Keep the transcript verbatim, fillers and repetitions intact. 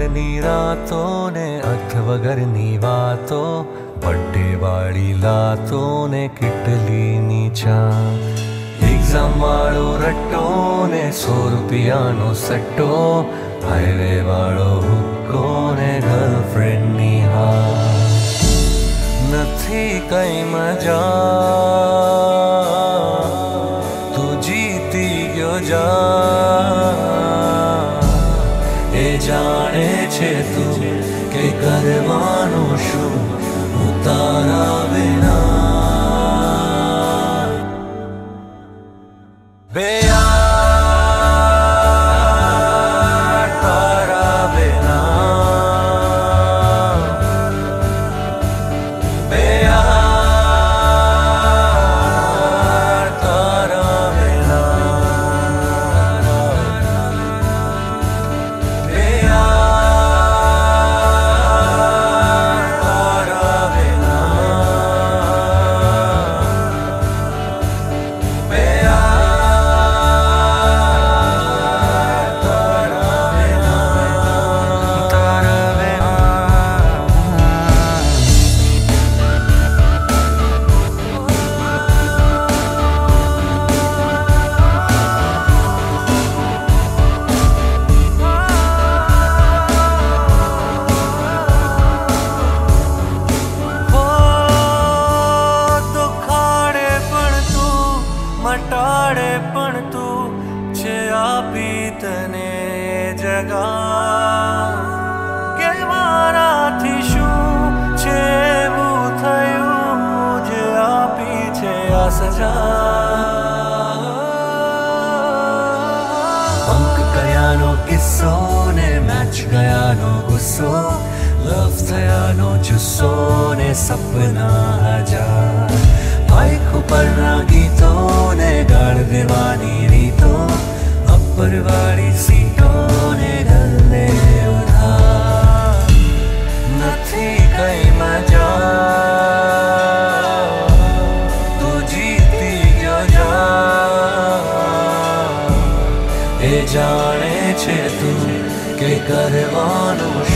વગરની રાતો ને અર્થ વગરની વાતો, બર્થડે વાળી લાતો ને કેટલી નીચા, એક્ઝામ વાળો રટ્ટો ને સો રૂપિયાનો સટ્ટો, હાઈવે વાળો હુક્કો ને ગર્લફ્રેન્ડની હા. નથી કઈ મજા, તું જીતી ગયો જા. એ જાણે છે તું કે કરવાનું શું હું તારા વિના. બે યાર તારા વિના, બે યાર તારા વિના, બે યાર તારા વિના, બે યાર તારા વિના, તારા દુખાડે પણ તું, મટાડે પણ તું છે આપી તને જગા. કે મારાથી શું છે એવું થયું જે આપી છે આ સજા. અંક કર્યાનો કિસ્સો ને મેચ ગયાનો ગુસ્સો, લવ થયાનો જુસ્સો ને સપના હજાર, બાઇક ઉપરના ગીતો ને ગાળ દેવાની રીતો, અપરવાળી સીટો ને ગલ્લે ઉધાર. નથી કઈ મજા, તું જીતી ગયો જા. એ જાણે છે તું કે કરવાનું